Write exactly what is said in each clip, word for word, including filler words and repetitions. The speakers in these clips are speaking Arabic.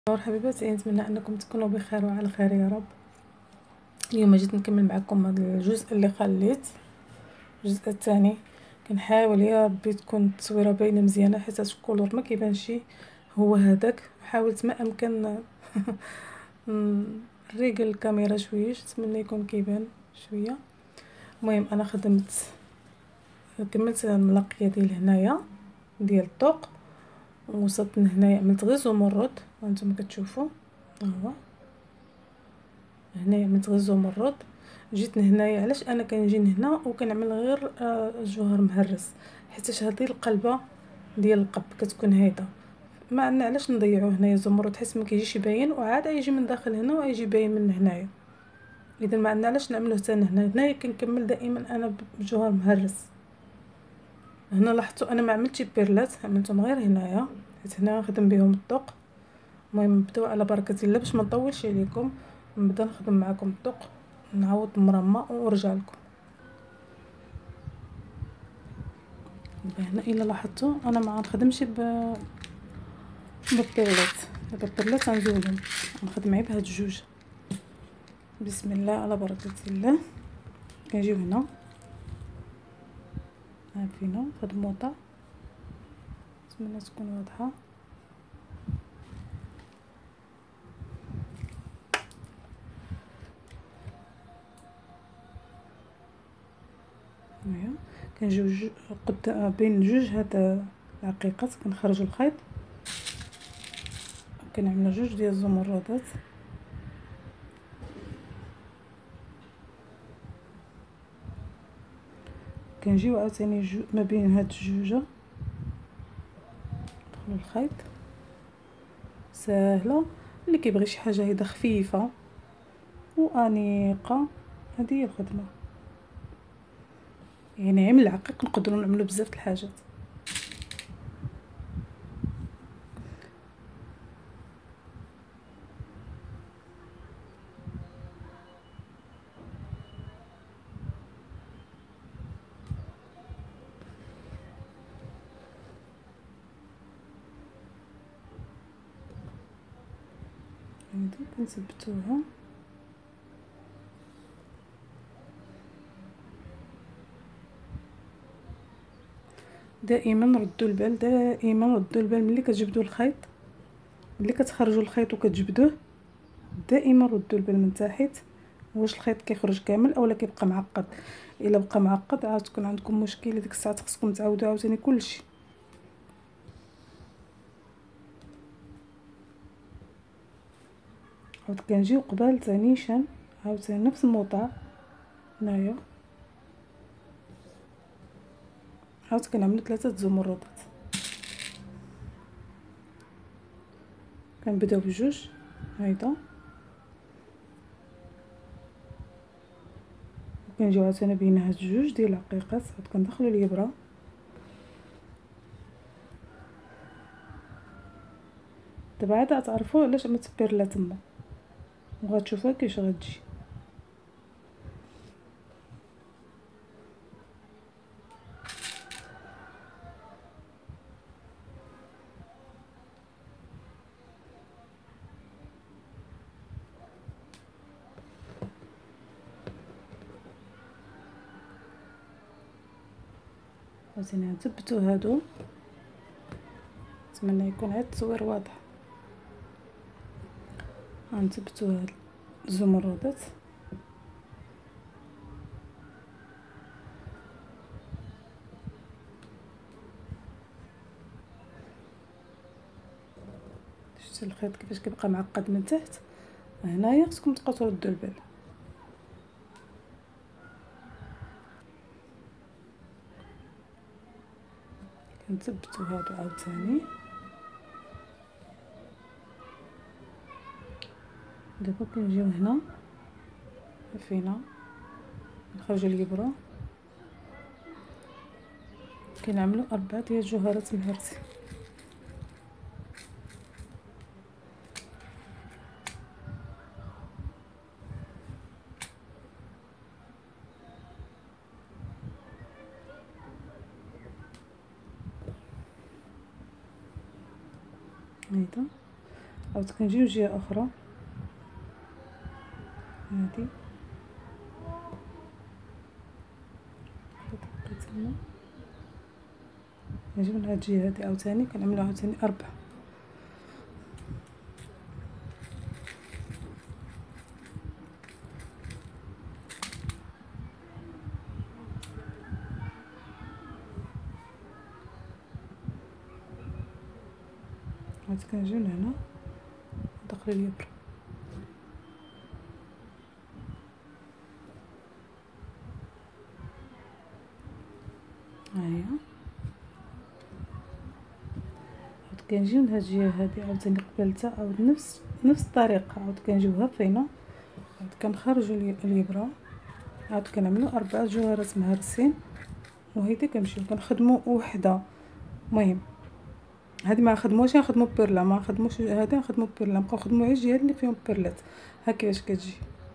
نور حبيباتي، نتمنى انكم تكونوا بخير وعلى خير يا رب. اليوم جيت نكمل معكم هذا الجزء اللي خليت الجزء الثاني. كنحاول يا ربي تكون التصويره باينه مزيانه حيت الكولور ما كيبانش هو هذاك. حاولت ما امكن نريقل الكاميرا شويه، نتمنى يكون كيبان شويه. المهم انا خدمت كملت الملقيه ديال هنايا ديال الطوق، وصلت هنايا عملت غير زمرد وانتم كتشوفوا. ها هو هنايا عملت غير زمرد. جيت هنايا علاش انا كنجي هنا وكنعمل غير آه جوهر مهرس، حيت هذه القلبه ديال القب كتكون هيدا. ما عندنا علاش نضيعو هنايا زمرد حيت ما كيجيش باين، وعاد يجي من داخل هنا ويجي باين من هنايا. اذا ما عندنا علاش نعملوه حتى هنا. هنايا كنكمل دائما انا بجوهر مهرس. هنا لاحظتوا انا ما عملتش بيرلات، عملتهم غير هنايا حيت هنا نخدم بهم الطوق. المهم نبداو على بركه الله باش ما نطولش عليكم. نبدا نخدم معكم الطوق، نعاود مرمى ونرجع لكم. هنا الا لاحظتوا انا ما غنخدمش ب بالبيرلات. البيرلات غنزولهم، نخدم غير بهاد الجوج. بسم الله على بركه الله. كنجيو هنا عارفينو فهاد الموطع، نتمنى تكون واضحه. هنايا كنجيو قد بين جوج هاد العقيقات كنخرج الخيط، كنعملوا جوج ديال الزمرودات. كنجيو عاوتاني جو ما بين هاد الجوجه ندخلوا الخيط. ساهله، اللي كيبغي شي حاجه هيدا خفيفه وانيقه هذه هي الخدمه. يعني عمل العقيق نقدروا نعملوا بزاف د الحاجات. هادي كنثبتوها دائما. ردوا البال دائما، ردوا البال ملي كتجبدوا الخيط، ملي كتخرجوا الخيط وكتجبدوه دائما ردوا البال من تحت واش الخيط كيخرج كامل اولا كيبقى معقد. الا بقى معقد عاد تكون عندكم مشكل، ديك الساعه خصكم تعاودوا عاوتاني كلشي. عاود كنجيو قبال ثانيشان عاوتاني نفس الموضع هنايا، عاود كنعملوا ثلاثه زمرودات. كنبداو بجوج هيدا، وكنجيو عاوتاني بين هاد جوج ديال العقيقات عاد كندخلوا الابره. دابا عاد غتعرفوا علاش عملت بيرلا تما، وغتشوفوها كيفاش غتجي. عاوتاني نثبتوا هادو، نتمنى يكون هاد التصوير واضح. غنثبتوا هاد الزمرودات شفتوا الخيط كيفاش كيبقى معقد من تحت. هنايا خصكم تبقاو تردوا البال. كنثبتوا هادو عاوتاني. دابا كنجيو هنا فينا نخرجوا الابره، كنعملوا اربعه ديال الجوهرات مهرسين. هيدا عاود كنجيو جهه اخرى هادي تما، نجيو من هاد الجهه هادي عاوتاني كنعملو عاوتاني اربعه. عاد كنجيو لهنا داخل اليبر، هاهي عاود كنجيو لهاد الجهه هادي عاوتاني قبلتها، عاود نفس نفس الطريقه عاود كنجيو هفينا، عاود كنخرجوا اليبره، عاود كنعملو اربعه جوهرات مهرسين، وهيدي كنمشيو كنخدمو وحده. المهم هادي ما نخدموهاش، نخدمو بيرلا، ما نخدموش هادي نخدمو بيرلا، نبقاو نخدمو غير الجهات اللي فيهم بيرلات. ها كيفاش كتجي.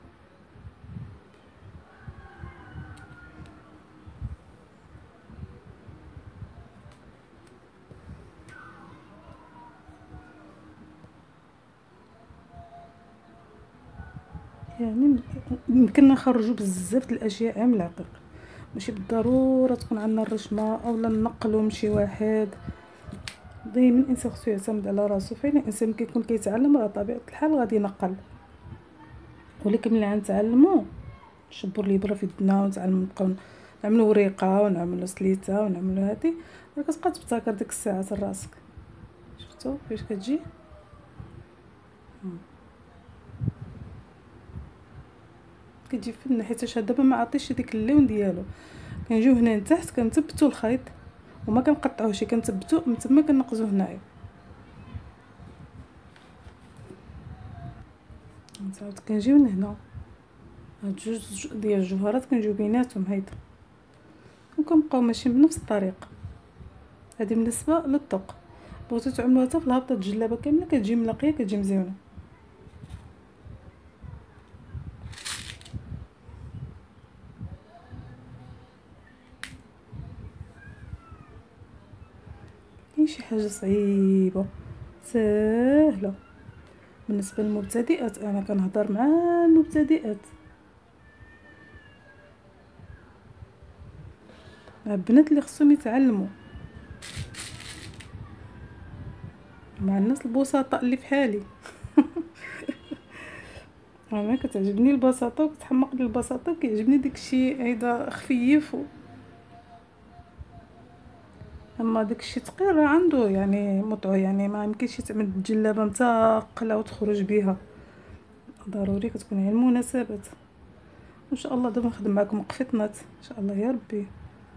يعني يمكننا نخرجوا بزاف د الاشياء من العقيق، ماشي بالضروره تكون عندنا الرشمه اولا نقلوا من شي واحد. دايما الانسان خصو يعتمد على راسو، فين الانسان كيكون كيتعلم راه طبيعه الحال غادي ينقل، ولكن ملي غنتعلموا نشبر الابره في يدنا ونتعلموا نبقاو نعملوا وريقه ونعملوا سليته ونعملوا هادي، راه كتبقى تبتكر ديك الساعات راسك. شفتوا كيفاش كتجي. كتجي فنه حيت دابا ما عطيتش ديك اللون ديالو. كنجيو هنا لتحت كنثبتوا الخيط وما كنقطعوهش، كنثبتو من تما كنقزو هنايا. نعاود كنجيو لهنا هاد جوج ديال الجوهرات كنجيو بيناتهم هيدا، وكنبقاو ماشيين بنفس الطريقه. هذه بالنسبه للطوق. بغيتو تعملوها حتى في الهبطه الجلابه كامله كتجي ملقيه كتجي مزيونه. كاين شي حاجه صعيبه ساهله بالنسبه للمبتدئات، انا كنهضر مع المبتدئات، مع البنات اللي خصهم يتعلموا، مع الناس البسطاء اللي في حالي. انا كتعجبني البساطه وكتحمق لي البساطه، وكيعجبني داكشي هيدا خفيف و... اما داكشي ثقيل راه عنده يعني متعه، يعني ما يمكنش تعمل جلابه مثقله وتخرج بها، ضروري كتكون على المناسبات. ان شاء الله دابا نخدم معكم قفطنات ان شاء الله يا ربي.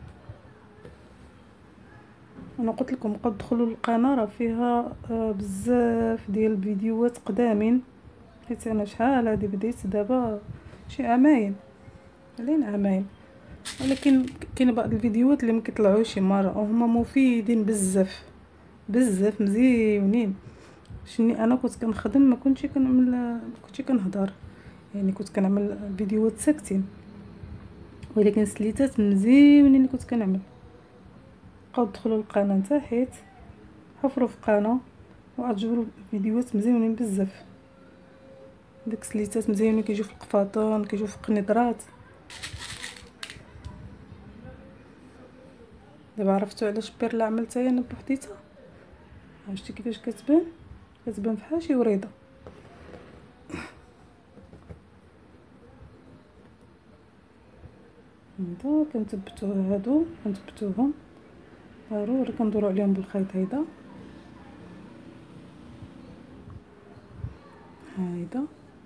انا قلت لكم قد تدخلوا القناه راه فيها آه بزاف ديال الفيديوهات قدامين، حيت انا شحال هادي بديت دابا شي عامين علين عامين، ولكن كاين بعض الفيديوهات اللي ما كيطلعوش شي مره وهما مفيدين بزاف بزاف مزيونين. شني انا كنت كنخدم ما كنتش كنعمل ما كنتش كنهضر، يعني كنت كنعمل فيديوهات ساكتين، ولكن سليتات مزيونين اللي كنت كنعمل. بقاو دخلوا القناه نتاعيت، حفروا في قناه وعجبوا فيديوهات مزيونين بزاف، ديك سليتات مزيونين كيجيو في القفاطون كيجيو في القنيطرات. دابا عرفتوا علاش بيرلا عملتها انا بوحديتها. شفتي كيفاش كتبان، كتبان بحال شي وريضه. هذا كنثبتو هادو كنثبتوهم ضروري كندورو عليهم بالخيط هيدا هيدا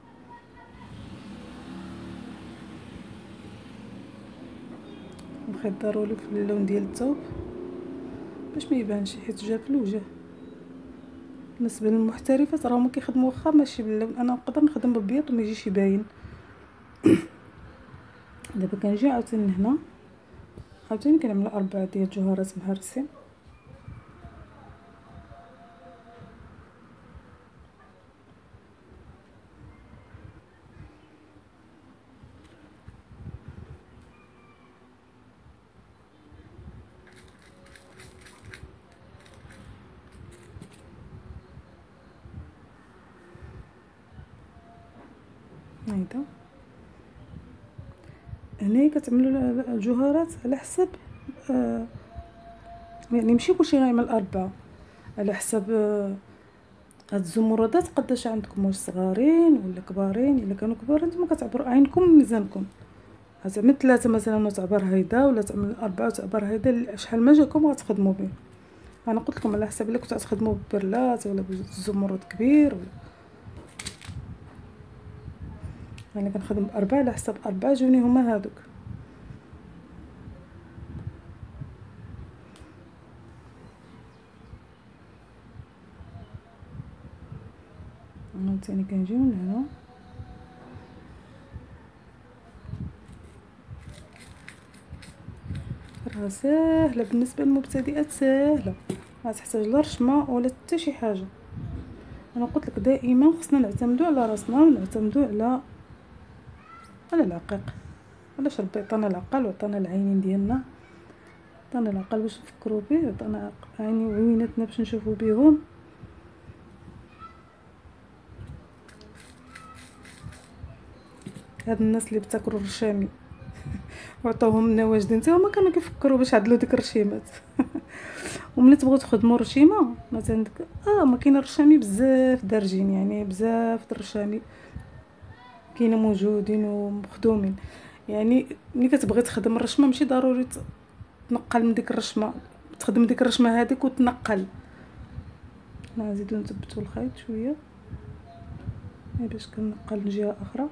الخيط ضروري في اللون ديال الثوب باش ما يبانش، حيت جا في الوجه. بالنسبه للمحترفات راهم كيخدموا واخا ماشي باللون، انا نقدر نخدم بالبيض وما يجيش باين. دابا كنجي عاوتاني هنا عاوتاني كنعملو اربعه ديال الجوهرات مهرسين، هيدا هنا كتعملوا الجوهرات على حسب آه يعني ماشي كلشي غيعمل أربعة، على حسب آه هاد الزمردات قداش عندكم، واش صغارين ولا كبارين. الا كانوا كبار نتوما كتعبروا عينكم وميزانكم، تعمل ثلاثة مثلا وتعبر هيدا، ولا تعمل أربعة وتعبر هيدا، شحال ما جاكم غتخدموا به. انا قلت لكم على حسب، الا كنتو تخدموا ببرلات ولا بالزمرد كبير ولا. انا كنخدم بأربعة على حسب أربعة جوني هما هادوك. عاوتاني كنجيو من هنا راه ساهله بالنسبه للمبتدئات، ساهله ما تحتاج لا رشمه ولا حتى شي حاجه. انا قلت لك دائما خصنا نعتمدوا على راسنا ونعتمدوا على على العقيق. علاش ربي عطانا العقل وعطانا العينين ديالنا، عطانا العقل باش نفكروا به، عطانا عيني وعيناتنا باش نشوفوا بهم. هاد الناس اللي بتاكلوا الرشامي وعطاوهم لنا واجدين حتى هما كانوا كيفكروا باش عدلوا ديك الرشيمات. وملي تبغوا تخدموا رشيمه مثلا عندك اه ما كاين الرشامي بزاف دارجين، يعني بزاف د الرشامي كاينه موجودين ومخدومين. يعني ملي كتبغي تخدم الرشمه ماشي ضروري تنقل من ديك الرشمه، تخدم ديك الرشمه هذيك وتنقل. نزيدو نثبتو الخيط شويه باش كنقل من جهه اخرى.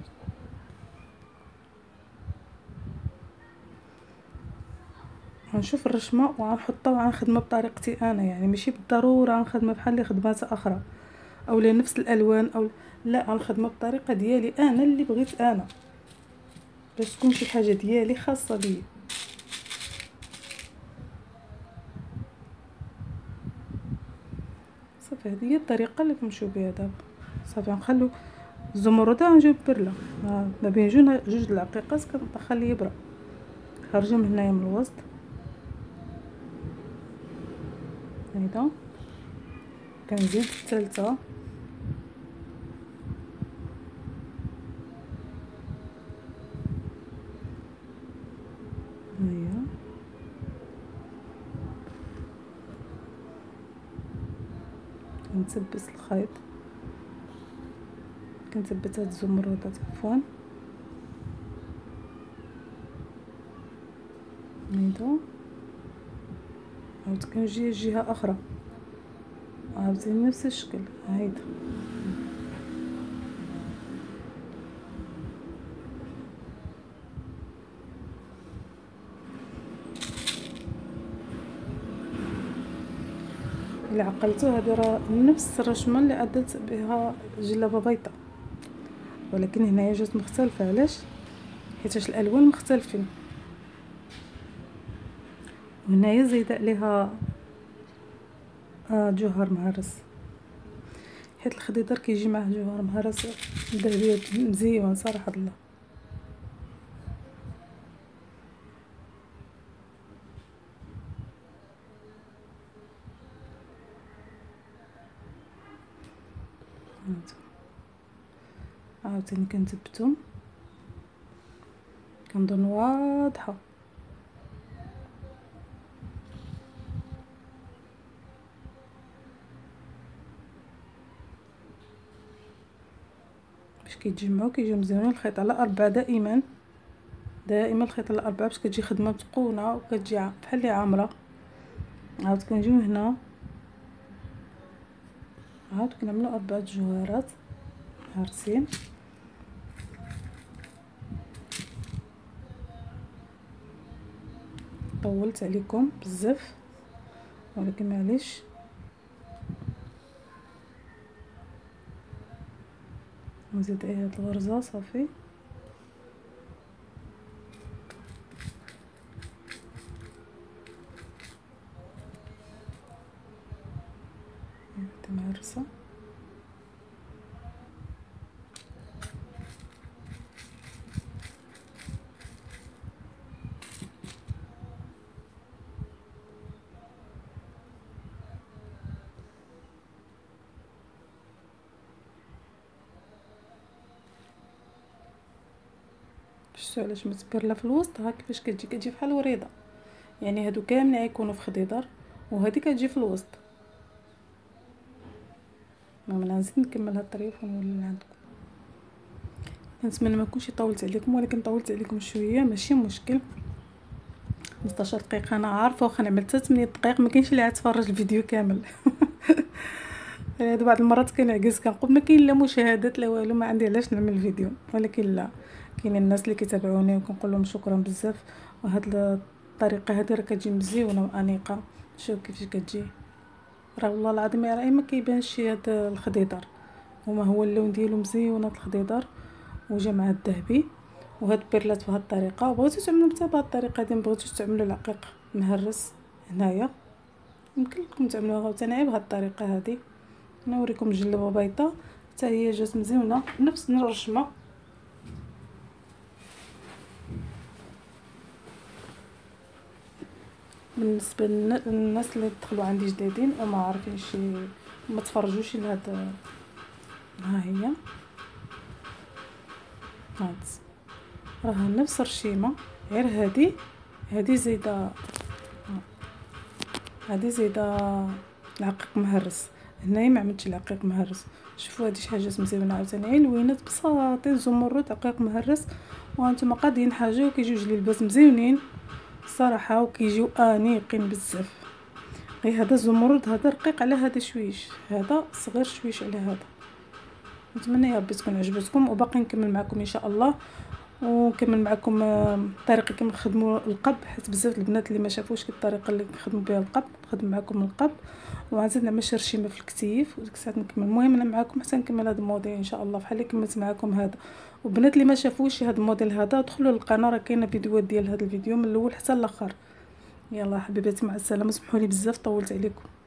غنشوف الرشمه وغنحطها وغنخدمها بطريقتي انا، يعني ماشي بالضروره غنخدمها بحال اللي خدمات اخرى او نفس الالوان او لا، غنخدمها بالطريقه ديالي انا اللي بغيت انا، باش تكون شي حاجه ديالي خاصه بيا. صافي هذه هي الطريقه اللي كنمشيو بها دابا. صافي نخلو الزمرده نجيب برله ما بين جوج جوج العقيقات، كندخل لي ابره خارجه من هنايا من الوسط هيدا. كنزيد الثالثه هيا، كنثبت الخيط، كنثبت هاد الزمرودات عفوا هيدا. عاود كنجي جهه اخرى عاوتاني نفس الشكل هيدا. اللي عقلتو هذه راه نفس الرشمه اللي عدلت بها جلابه بيضاء، ولكن هنايا جات مختلفه. علاش؟ حيت الالوان مختلفين، وهنايا زايده عليها آه جوهر مهرس، حيت الخضيضر كيجي معاه جوهر مهرس ذهبي مزيون صراحه الله. عاوتاني كنثبتهم كنظن واضحه. باش كيتجمعوا كيجيو مزيانين. الخيط على أربعة دائما دائما الخيط على أربعة باش كتجي خدمه متقونه وكتجي بحال اللي عامره. عاود كنجيو هنا عاود كنعملوا أربعة جوهرات هارسين. طولت عليكم بزاف ولكن معليش. نزيد عليها هاد الغرزه صافي. مهرسه شفتوا علاش متبرله في الوسط؟ ها كيفاش كتجي كتجي بحال وريضه، يعني هادو كاملين غيكونوا في خضيضر وهذه كتجي في الوسط. انا نزيد نكمل هاد الطريف ونولي عندكم. كنتمنى ما نكونش طولت عليكم، ولكن طولت عليكم شويه ماشي مشكل. خمسطاش دقيقه انا عارفه، واخا نعمل حتى ثمانية دقائق ما كاينش اللي غيتفرج الفيديو كامل. هادو بعض المرات كنعجز كنقول ما كاين لا مشاهدات لا والو، ما عندي علاش نعمل الفيديو، ولكن لا، كاينين الناس اللي كيتابعوني وكنقول لهم شكرا بزاف. وهاد الطريقه هذه راه كتجي مزيونه وانيقه. شوف كيفاش كتجي، راه والله العظيم راه ما كيبانش هاد الخضيضر، وما هو اللون ديالو مزيون هاد الخضيضر وجا مع الذهبي. وهاد بيرلات بهاد الطريقه، وبغيتو تعملوا حتى بهاد الطريقه هادي، مبغيتوش تعملوا العقيق مهرس هنايا يمكن لكم تعملوها عاوتاني بهاد الطريقه هادي. نوريكم جلبه بيضاء حتى هي جات مزيونه نفس الرشمه. بالنسبه للناس اللي دخلوا عندي جديدين وما عارفينش ما تفرجوش لهاد، ها هي هاد راها نفس الرشيمه، غير هادي هادي زايده، هادي زايده العقيق مهرس. هنايا ما عملتش العقيق مهرس. شوفوا هادي شحال جات مزيونه عاوتاني، لوينات بساطين زمرد عقيق مهرس. وانتم قادين حاجه وكيجيو جليبات مزيونين صراحه وكيجيو انيقين بزاف. غير هذا الزمرد هذا رقيق على هذا شويش، هذا صغير شويش على هذا. نتمنى يا ربي تكون عجبتكم، وباقي نكمل معكم ان شاء الله، ونكمل معكم الطريقه كيف نخدموا القب، حيت بزاف البنات اللي ما شافوش الطريقه اللي نخدموا بها القب نخدم معكم القب. وغنزيد نعمل شي رشيمه في الكتيف وديك الساعه نكمل. المهم انا معكم حتى نكمل هذا الموديل ان شاء الله بحال اللي كملت معكم هذا. وبنات اللي ما شافوش هذا الموديل هذا دخلوا للقناه، راه كاينه فيديوهات ديال هذا الفيديو من الاول حتى الاخر. يلا حبيباتي مع السلامه، سمحوا لي بزاف طولت عليكم.